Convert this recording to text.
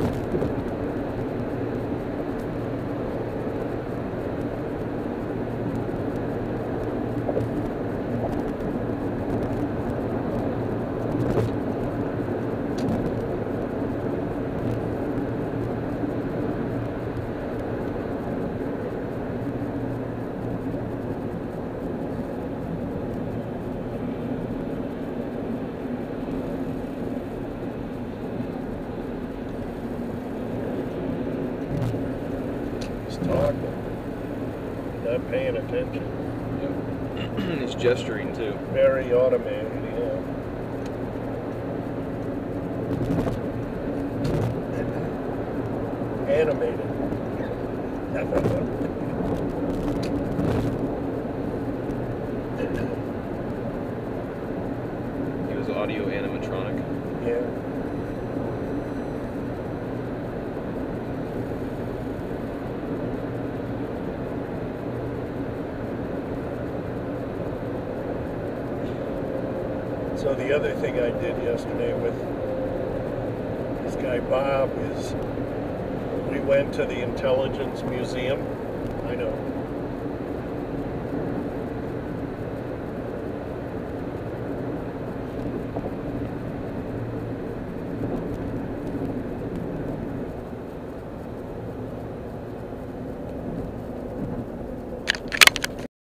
Talking, not paying attention. Yep. He's gesturing too. Very automated, yeah. Animated. He was audio animatronic. Yeah. So the other thing I did yesterday with this guy Bob is we went to the Intelligence Museum. I know.